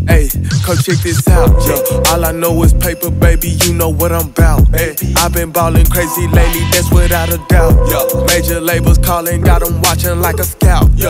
Hey, come check this out, yeah. All I know is paper, baby, you know what I'm about. Hey, I've been ballin' crazy lately, that's without a doubt. Yeah. Major labels calling, got them watching like a scout. Yeah.